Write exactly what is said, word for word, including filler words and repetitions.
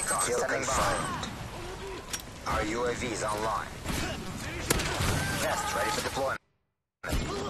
Recon kill confirmed. Our U A V is online. Test ready for deployment.